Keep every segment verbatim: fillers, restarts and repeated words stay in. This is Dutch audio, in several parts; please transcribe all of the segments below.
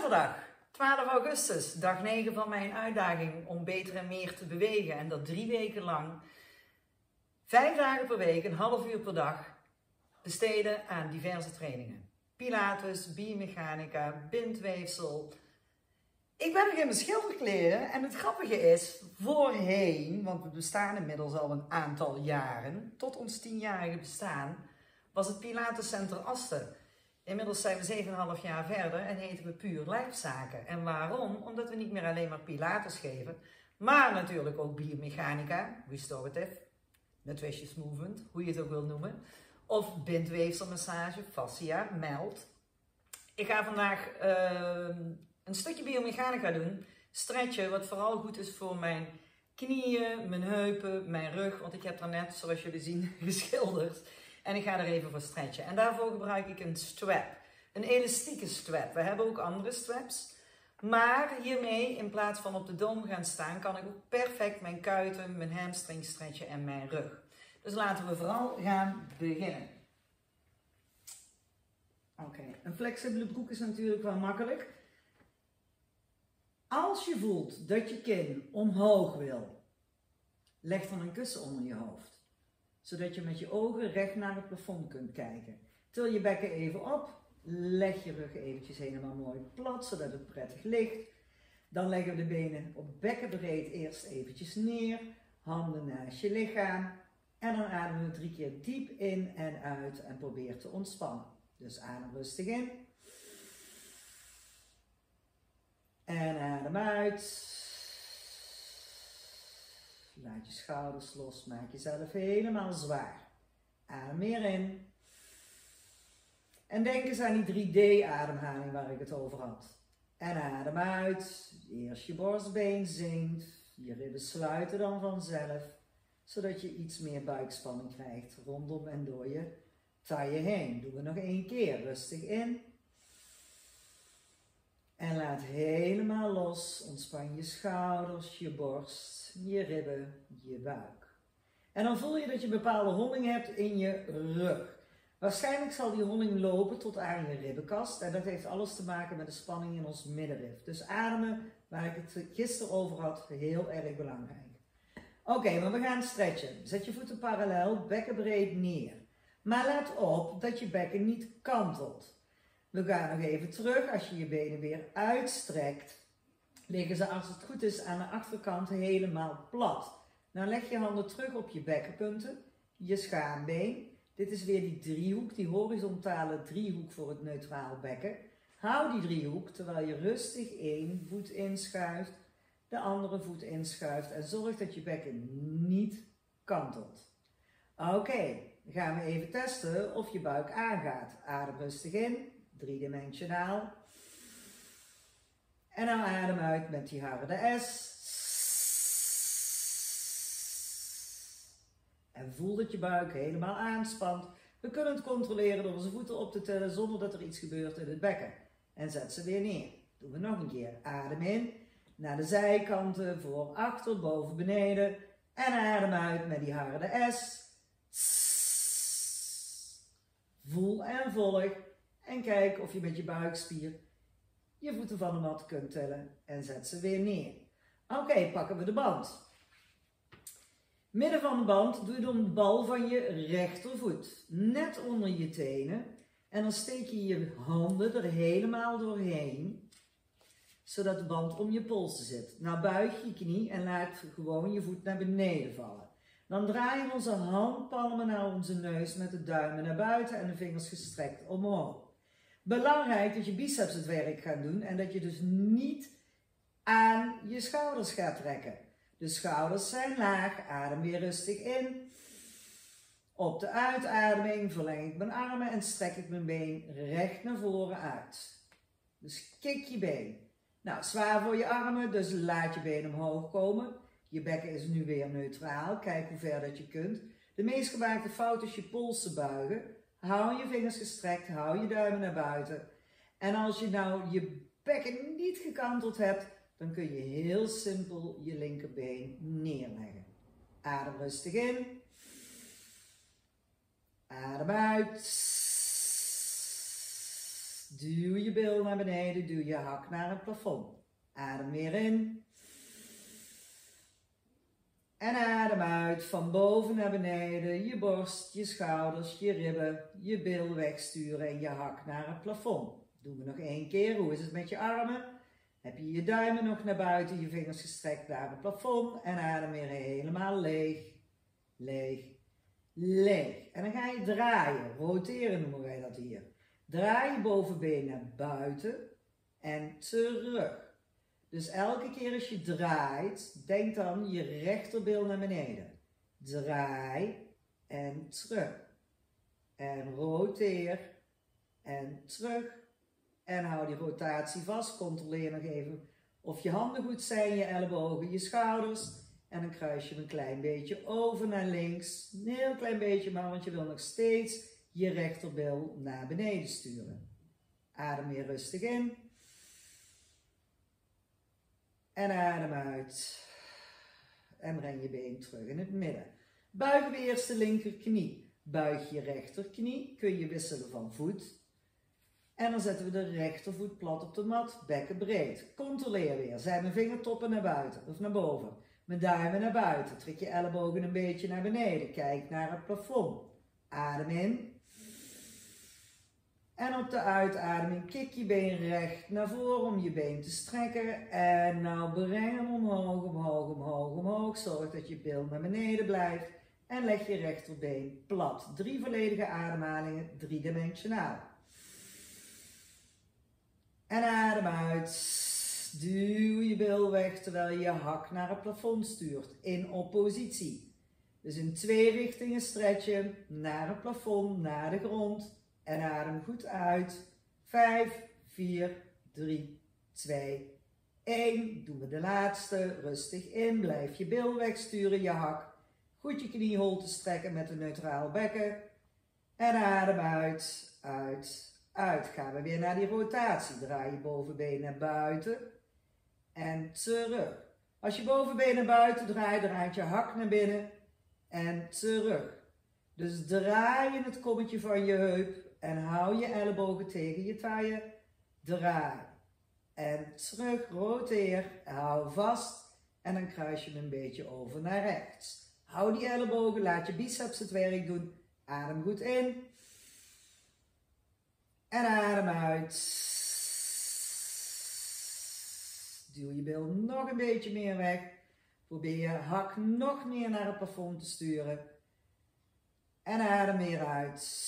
Zaterdag, twaalf augustus, dag negen van mijn uitdaging om beter en meer te bewegen. En dat drie weken lang, vijf dagen per week, een half uur per dag, besteden aan diverse trainingen. Pilates, biomechanica, bindweefsel. Ik ben nog in mijn schilderkleren en het grappige is, voorheen, want we bestaan inmiddels al een aantal jaren, tot ons tienjarige bestaan, was het Pilatescenter Asten. Inmiddels zijn we zeven komma vijf jaar verder en heten we Puur Lijfzaken. En waarom? Omdat we niet meer alleen maar Pilates geven, maar natuurlijk ook biomechanica, restorative, nutritious movement, hoe je het ook wil noemen, of bindweefselmassage, fascia, meld. Ik ga vandaag uh, een stukje biomechanica doen, stretchen, wat vooral goed is voor mijn knieën, mijn heupen, mijn rug, want ik heb daar net, zoals jullie zien, geschilderd. En ik ga er even voor stretchen. En daarvoor gebruik ik een strap. Een elastieke strap. We hebben ook andere straps. Maar hiermee, in plaats van op de dom gaan staan, kan ik ook perfect mijn kuiten, mijn hamstring stretchen en mijn rug. Dus laten we vooral gaan beginnen. Oké, okay. Een flexibele broek is natuurlijk wel makkelijk. Als je voelt dat je kin omhoog wil, leg dan een kussen onder je hoofd. Zodat je met je ogen recht naar het plafond kunt kijken. Til je bekken even op. Leg je rug eventjes helemaal mooi plat, zodat het prettig ligt. Dan leggen we de benen op bekkenbreed eerst eventjes neer. Handen naast je lichaam. En dan ademen we drie keer diep in en uit en probeer te ontspannen. Dus adem rustig in. En adem uit. Laat je schouders los, maak jezelf helemaal zwaar. Adem meer in. En denk eens aan die drie D ademhaling waar ik het over had. En adem uit. Eerst je borstbeen zinkt. Je ribben sluiten dan vanzelf. Zodat je iets meer buikspanning krijgt rondom en door je taille heen. Doen we nog één keer. Rustig in. En laat helemaal los. Ontspan je schouders, je borst, je ribben, je buik. En dan voel je dat je een bepaalde holling hebt in je rug. Waarschijnlijk zal die holling lopen tot aan je ribbenkast. En dat heeft alles te maken met de spanning in ons middenrif. Dus ademen, waar ik het gisteren over had, heel erg belangrijk. Oké, okay, maar we gaan stretchen. Zet je voeten parallel, bekken breed neer. Maar let op dat je bekken niet kantelt. We gaan nog even terug. Als je je benen weer uitstrekt, liggen ze als het goed is aan de achterkant helemaal plat. Dan leg je handen terug op je bekkenpunten, je schaambeen. Dit is weer die driehoek, die horizontale driehoek voor het neutraal bekken. Hou die driehoek terwijl je rustig één voet inschuift, de andere voet inschuift en zorg dat je bekken niet kantelt. Oké, okay, dan gaan we even testen of je buik aangaat. Adem rustig in. Driedimensionaal. En dan adem uit met die harde S. En voel dat je buik helemaal aanspant. We kunnen het controleren door onze voeten op te tillen zonder dat er iets gebeurt in het bekken. En zet ze weer neer. Doen we nog een keer. Adem in. Naar de zijkanten. Voor, achter, boven, beneden. En adem uit met die harde S. Voel en volg. En kijk of je met je buikspier je voeten van de mat kunt tillen en zet ze weer neer. Oké, okay, pakken we de band. Midden van de band doe je dan de bal van je rechtervoet. Net onder je tenen. En dan steek je je handen er helemaal doorheen. Zodat de band om je polsen zit. Nou buig je knie en laat gewoon je voet naar beneden vallen. Dan draaien we onze handpalmen naar onze neus met de duimen naar buiten en de vingers gestrekt omhoog. Belangrijk dat je biceps het werk gaat doen en dat je dus niet aan je schouders gaat trekken. De schouders zijn laag, adem weer rustig in. Op de uitademing verleng ik mijn armen en strek ik mijn been recht naar voren uit. Dus kik je been. Nou, zwaar voor je armen, dus laat je been omhoog komen. Je bekken is nu weer neutraal, kijk hoe ver dat je kunt. De meest gemaakte fout is je polsen buigen. Hou je vingers gestrekt, hou je duimen naar buiten. En als je nou je bekken niet gekanteld hebt, dan kun je heel simpel je linkerbeen neerleggen. Adem rustig in. Adem uit. duw je bil naar beneden, duw je hak naar het plafond. Adem weer in. En adem uit, van boven naar beneden, je borst, je schouders, je ribben, je bil wegsturen en je hak naar het plafond. Doen we nog één keer, hoe is het met je armen? Heb je je duimen nog naar buiten, je vingers gestrekt naar het plafond en adem weer helemaal leeg, leeg, leeg. En dan ga je draaien, roteren noemen wij dat hier. Draai je bovenbeen naar buiten en terug. Dus elke keer als je draait, denk dan je rechterbil naar beneden. Draai en terug. En roteer en terug. En hou die rotatie vast. Controleer nog even of je handen goed zijn, je ellebogen, je schouders. En dan kruis je een klein beetje over naar links. Een heel klein beetje maar, want je wil nog steeds je rechterbil naar beneden sturen. Adem weer rustig in. En adem uit. En breng je been terug in het midden. Buigen we eerst de linkerknie. Buig je rechterknie. Kun je wisselen van voet. En dan zetten we de rechtervoet plat op de mat. Bekken breed. Controleer weer. Zijn mijn vingertoppen naar buiten of naar boven. Mijn duimen naar buiten. Trek je ellebogen een beetje naar beneden. Kijk naar het plafond. Adem in. En op de uitademing kik je been recht naar voren om je been te strekken. En nou breng hem omhoog, omhoog, omhoog, omhoog. Zorg dat je bil naar beneden blijft. En leg je rechterbeen plat. Drie volledige ademhalingen, driedimensionaal. En adem uit. Duw je bil weg terwijl je je hak naar het plafond stuurt. In oppositie. Dus in twee richtingen stretchen. Naar het plafond, naar de grond. En adem goed uit. vijf, vier, drie, twee, één. Doen we de laatste. Rustig in. Blijf je bil wegsturen, je hak. Goed je knieholte strekken met een neutraal bekken. En adem uit, uit, uit. Gaan we weer naar die rotatie. Draai je bovenbeen naar buiten. En terug. Als je bovenbeen naar buiten draait, draait je hak naar binnen. En terug. Dus draai in het kommetje van je heup. En hou je ellebogen tegen je taille. Draai. En terug, roteer. Hou vast. En dan kruis je hem een beetje over naar rechts. Hou die ellebogen, laat je biceps het werk doen. Adem goed in. En adem uit. Duw je bil nog een beetje meer weg. Probeer je hak nog meer naar het plafond te sturen. En adem weer uit.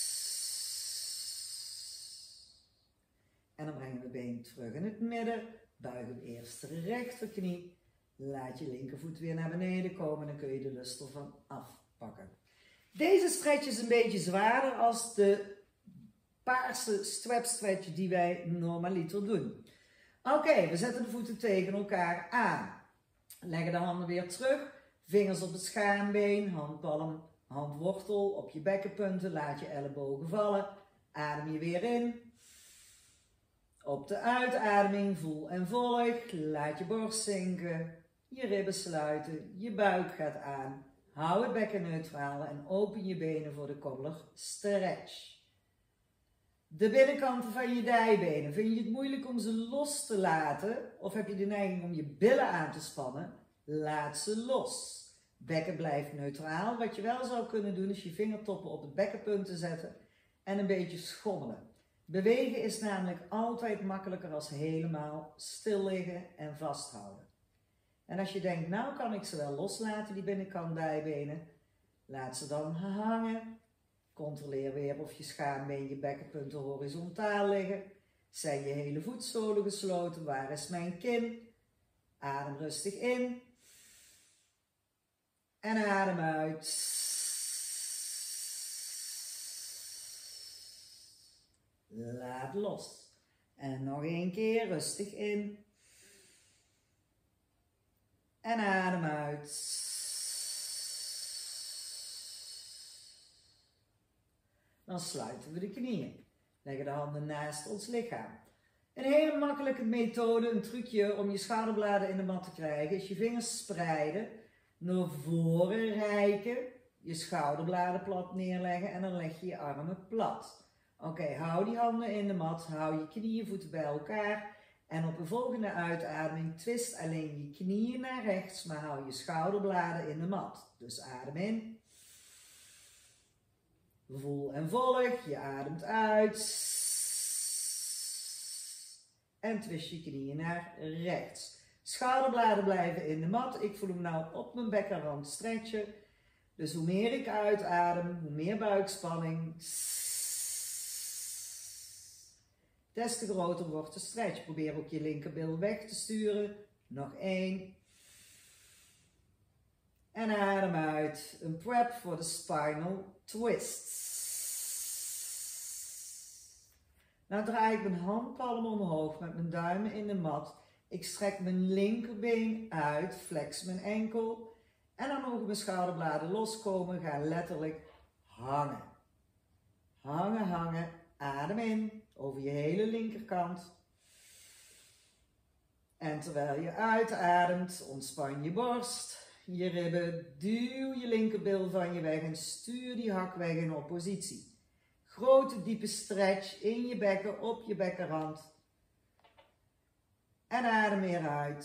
En dan brengen we het been terug in het midden. Buigen we eerst de rechterknie. Laat je linkervoet weer naar beneden komen. Dan kun je de lust ervan afpakken. Deze stretch is een beetje zwaarder als de paarse strap stretch die wij normaliter doen. Oké, okay, we zetten de voeten tegen elkaar aan. Leggen de handen weer terug. Vingers op het schaambeen. Handpalm, handwortel op je bekkenpunten. Laat je ellebogen vallen. Adem je weer in. Op de uitademing voel en volg. Laat je borst zinken. Je ribben sluiten. Je buik gaat aan. Hou het bekken neutraal en open je benen voor de cobbler stretch. De binnenkant van je dijbenen. Vind je het moeilijk om ze los te laten? Of heb je de neiging om je billen aan te spannen? Laat ze los. Bekken blijft neutraal. Wat je wel zou kunnen doen is je vingertoppen op het bekkenpunten zetten en een beetje schommelen. Bewegen is namelijk altijd makkelijker als helemaal stil liggen en vasthouden. En als je denkt, nou kan ik ze wel loslaten, die binnenkant dijbenen, laat ze dan hangen. Controleer weer of je schaambeen, je bekkenpunten horizontaal liggen. Zijn je hele voetzolen gesloten? Waar is mijn kin? Adem rustig in. En adem uit. Laat los. En nog een keer rustig in. En adem uit. Dan sluiten we de knieën. Leggen de handen naast ons lichaam. Een hele makkelijke methode, een trucje om je schouderbladen in de mat te krijgen, is je vingers spreiden, naar voren reiken, je schouderbladen plat neerleggen en dan leg je je armen plat. Oké, okay, hou die handen in de mat, hou je knieën, voeten bij elkaar. En op de volgende uitademing twist alleen je knieën naar rechts, maar hou je schouderbladen in de mat. Dus adem in. Voel en volg, je ademt uit. En twist je knieën naar rechts. Schouderbladen blijven in de mat. Ik voel hem nou op mijn bekkenrand stretchen. Dus hoe meer ik uitadem, hoe meer buikspanning. Des te groter wordt de stretch. Probeer ook je linkerbil weg te sturen. Nog één. En adem uit. Een prep voor de spinal twist. Nou draai ik mijn handpalm omhoog met mijn duimen in de mat. Ik strek mijn linkerbeen uit, flex mijn enkel. En dan mogen mijn schouderbladen loskomen, gaan letterlijk hangen. Hangen, hangen. Adem in over je hele linkerkant. En terwijl je uitademt, ontspan je borst, je ribben. Duw je linkerbil van je weg en stuur die hak weg in oppositie. Grote diepe stretch in je bekken, op je bekkenrand. En adem weer uit.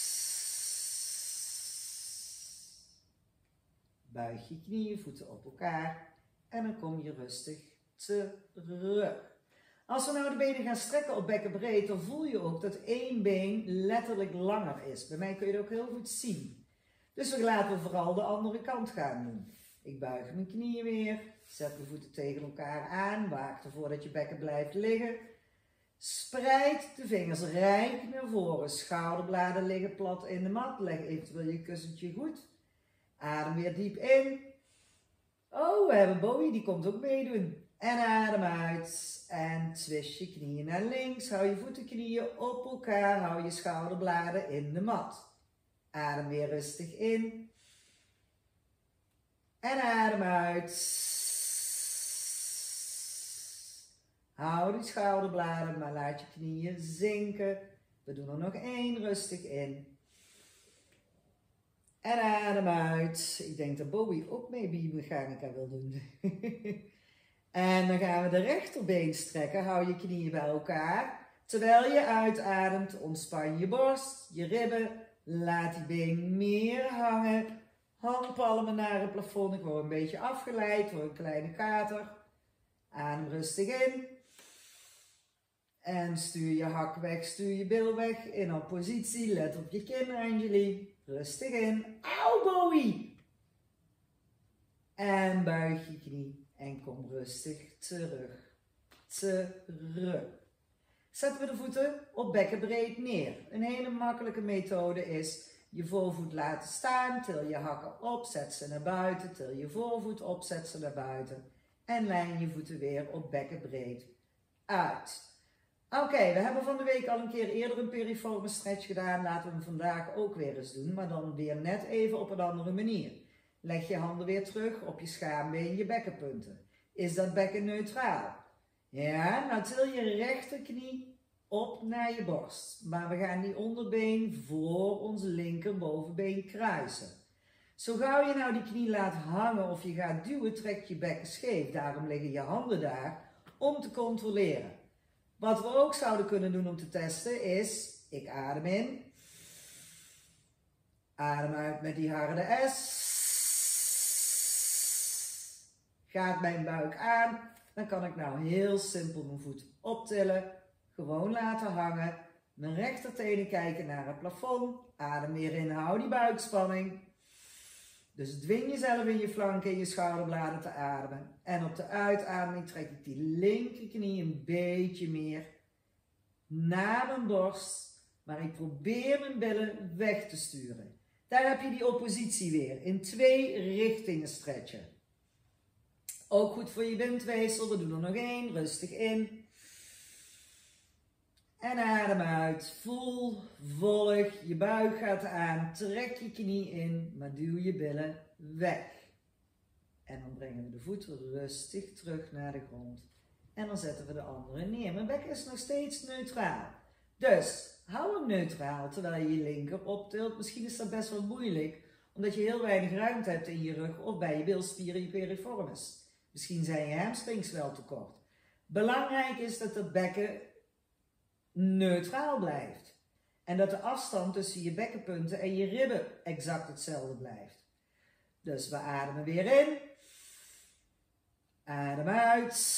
Buig je knieën, voeten op elkaar. En dan kom je rustig terug. Als we nou de benen gaan strekken op bekkenbreed, dan voel je ook dat één been letterlijk langer is. Bij mij kun je het ook heel goed zien. Dus we laten vooral de andere kant gaan doen. Ik buig mijn knieën weer. Zet de voeten tegen elkaar aan. Waak ervoor dat je bekken blijft liggen. Spreid de vingers rijk naar voren. Schouderbladen liggen plat in de mat. Leg eventueel je kussentje goed. Adem weer diep in. Oh, we hebben Bowie, die komt ook meedoen. En adem uit. En twist je knieën naar links. Hou je voetenknieën op elkaar. Hou je schouderbladen in de mat. Adem weer rustig in. En adem uit. Hou die schouderbladen, maar laat je knieën zinken. We doen er nog één, rustig in. En adem uit. Ik denk dat Bowie ook mee biomechanica wil doen. En dan gaan we de rechterbeen strekken. Hou je knieën bij elkaar. Terwijl je uitademt, ontspan je borst, je ribben. Laat die been meer hangen. Handpalmen naar het plafond. Ik word een beetje afgeleid door een kleine kater. Adem rustig in. En stuur je hak weg, stuur je bil weg. In oppositie, let op je kin, Anjali. Rustig in. Auw, Bowie! En buig je knie en kom rustig terug. Terug. Zetten we de voeten op bekkenbreed neer. Een hele makkelijke methode is je voorvoet laten staan. Til je hakken op, zet ze naar buiten. Til je voorvoet op, zet ze naar buiten. En lijn je voeten weer op bekkenbreed uit. Oké, okay, we hebben van de week al een keer eerder een piriforme stretch gedaan. Laten we hem vandaag ook weer eens doen, maar dan weer net even op een andere manier. Leg je handen weer terug op je schaambeen, je bekkenpunten. Is dat bekken neutraal? Ja, nou til je rechterknie op naar je borst. Maar we gaan die onderbeen voor ons linkerbovenbeen kruisen. Zo gauw je nou die knie laat hangen of je gaat duwen, trek je bekken scheef. Daarom liggen je handen daar om te controleren. Wat we ook zouden kunnen doen om te testen is, ik adem in. Adem uit met die harde S. Gaat mijn buik aan, dan kan ik nou heel simpel mijn voet optillen. Gewoon laten hangen. Mijn rechtertenen kijken naar het plafond. Adem weer in, hou die buikspanning. Dus dwing jezelf in je flanken en je schouderbladen te ademen. En op de uitademing trek ik die linkerknie een beetje meer naar mijn borst. Maar ik probeer mijn billen weg te sturen. Daar heb je die oppositie weer. In twee richtingen stretchen. Ook goed voor je bindweefsel. We doen er nog één. Rustig in. En adem uit. Voel, volg. Je buik gaat aan. Trek je knie in. Maar duw je billen weg. En dan brengen we de voeten rustig terug naar de grond. En dan zetten we de andere neer. Mijn bek is nog steeds neutraal. Dus hou hem neutraal terwijl je je linker optilt. Misschien is dat best wel moeilijk. Omdat je heel weinig ruimte hebt in je rug of bij je bilspieren, je piriformis. Misschien zijn je hamstrings wel te kort. Belangrijk is dat het bekken neutraal blijft. En dat de afstand tussen je bekkenpunten en je ribben exact hetzelfde blijft. Dus we ademen weer in. Adem uit.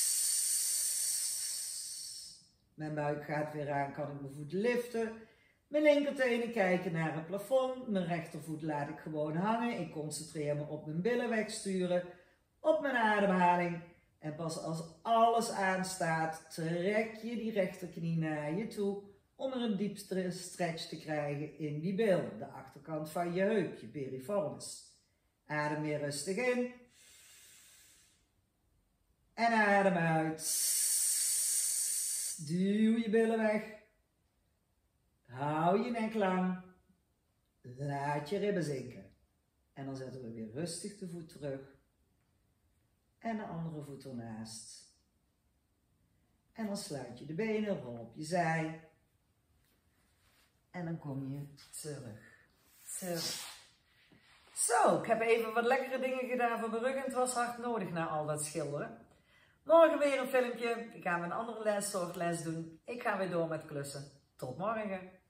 Mijn buik gaat weer aan, kan ik mijn voet liften. Mijn linkertenen kijken naar het plafond. Mijn rechtervoet laat ik gewoon hangen. Ik concentreer me op mijn billen wegsturen. Op mijn ademhaling. En pas als alles aanstaat, trek je die rechterknie naar je toe. Om er een diep stretch te krijgen in die bil. De achterkant van je heup, je piriformis. Adem weer rustig in. En adem uit. Duw je billen weg. Hou je nek lang. Laat je ribben zinken. En dan zetten we weer rustig de voet terug. En de andere voet ernaast. En dan sluit je de benen, rol op je zij. En dan kom je terug. Terug. Zo, ik heb even wat lekkere dingen gedaan voor mijn rug en het was hard nodig na al dat schilderen. Morgen weer een filmpje. Ik ga een andere lessoort les doen. Ik ga weer door met klussen. Tot morgen.